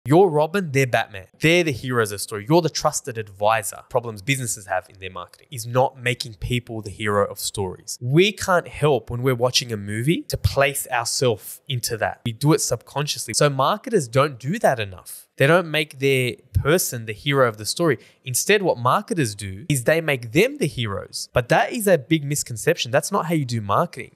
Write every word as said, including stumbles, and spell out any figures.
You're Robin, they're Batman. They're the heroes of the story. You're the trusted advisor. Problems businesses have in their marketing is not making people the hero of stories. We can't help when we're watching a movie to place ourselves into that. We do it subconsciously. So marketers don't do that enough. They don't make their person the hero of the story. Instead, what marketers do is they make them the heroes. But that is a big misconception. That's not how you do marketing.